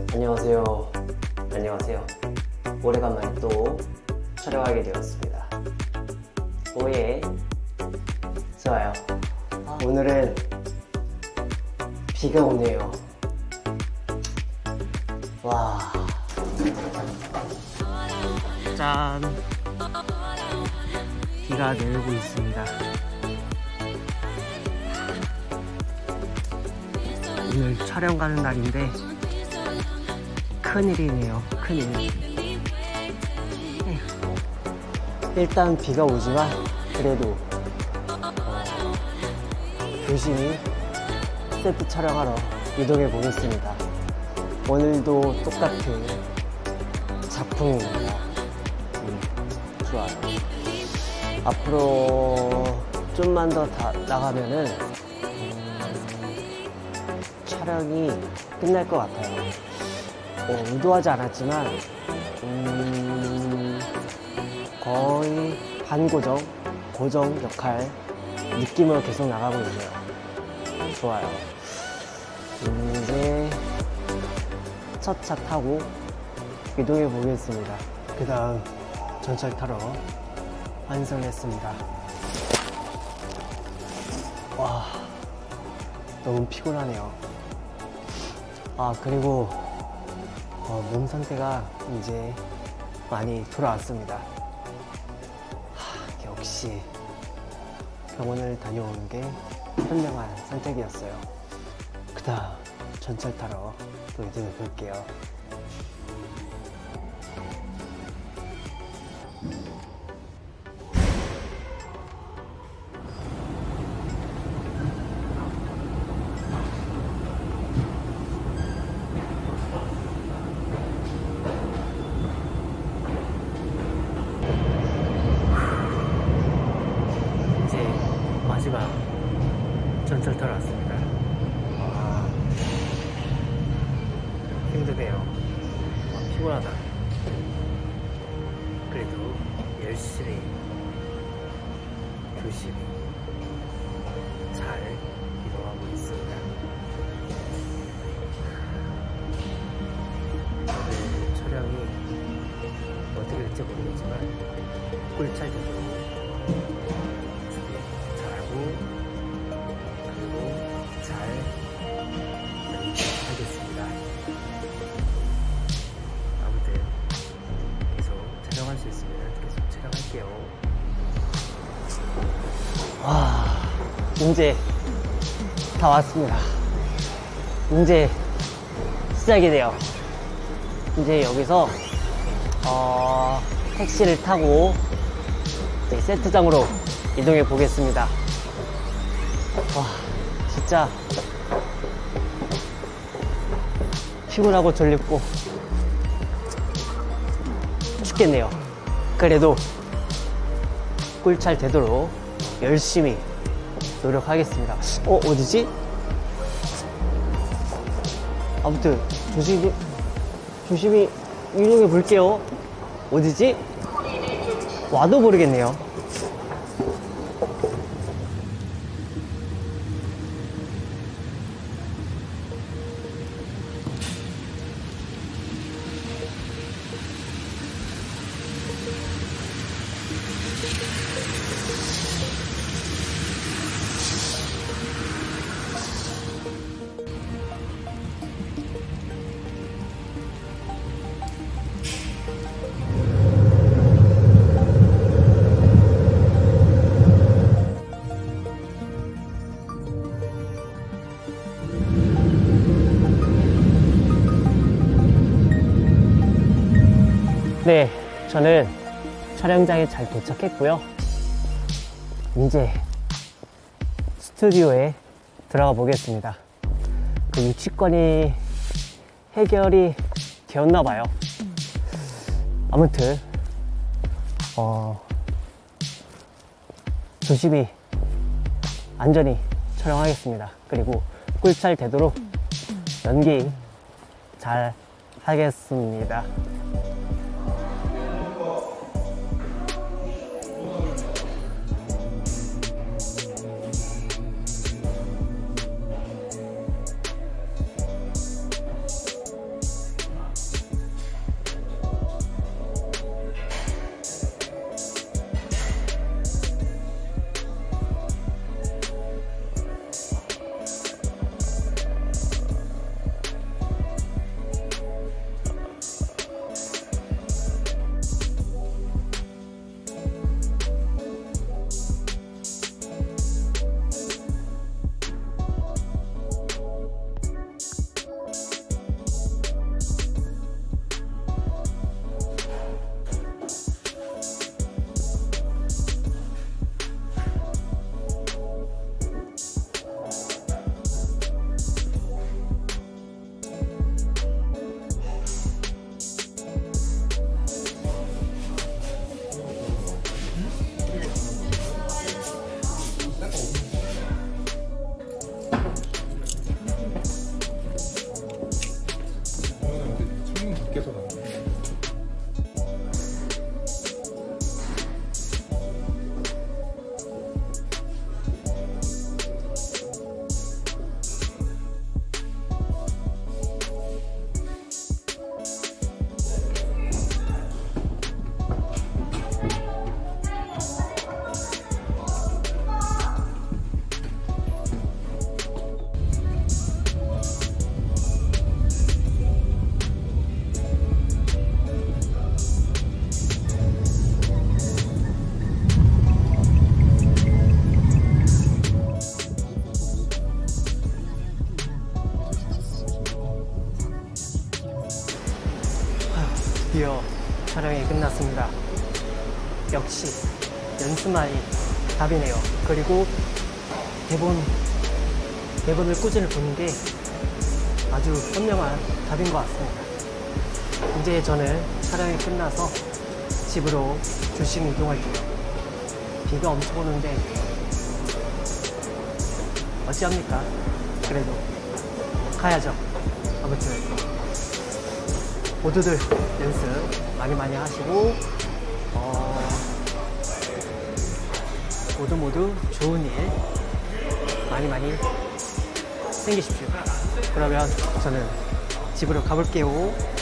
안녕하세요. 안녕하세요. 오래간만에 또 촬영하게 되었습니다. 오예. 좋아요. 오늘은 비가 오네요. 와. 짠. 비가 내리고 있습니다. 오늘 촬영 가는 날인데 큰일이네요. 큰일. 일단 비가 오지만 그래도 조심히 세트 촬영하러 이동해 보겠습니다. 오늘도 똑같은 작품입니다. 좋아요. 앞으로 좀만 더 나가면은 촬영이 끝날 것 같아요. 의도하지 않았지만 거의 반고정, 고정 역할 느낌으로 계속 나가고 있네요. 좋아요. 이제 첫 차 타고 이동해 보겠습니다. 그 다음 전철 타러 완성했습니다. 와, 너무 피곤하네요. 그리고 몸 상태가 이제 많이 돌아왔습니다. 역시 병원을 다녀오는 게 현명한 선택이었어요. 그 다음 전철 타러 또 이동해 볼게요. 마지막 전철 타러 왔습니다. 힘드네요. 피곤하다. 그래도 열심히 조심히 잘 이동하고 있습니다. 오늘 촬영이 어떻게 될지 모르겠지만 꿀잘 되도록 그리고 잘 하겠습니다. 아무튼 계속 촬영할 수 있으면 계속 촬영할게요. 와, 이제 다 왔습니다. 이제 시작이네요. 이제 여기서 택시를 타고 이제 세트장으로 이동해 보겠습니다. 와, 진짜 피곤하고 졸립고 죽겠네요. 그래도 꿀잘 되도록 열심히 노력하겠습니다. 어디지? 아무튼 조심히 이동해 볼게요. 어디지? 와도 모르겠네요. 네, 저는 촬영장에 잘 도착했고요. 이제 스튜디오에 들어가 보겠습니다. 그 유치권이 해결이 되었나봐요. 아무튼 조심히 안전히 촬영하겠습니다. 그리고 꿀잘 되도록 연기 잘 하겠습니다. 연습만이 답이네요. 그리고 대본을 꾸준히 보는 게 아주 현명한 답인 것 같습니다. 이제 저는 촬영이 끝나서 집으로 조심히 이동할게요. 비가 엄청 오는데 어찌합니까? 그래도 가야죠. 아무튼 모두들 연습 많이 하시고 모두 좋은 일 많이 생기십시오. 그러면 저는 집으로 가볼게요.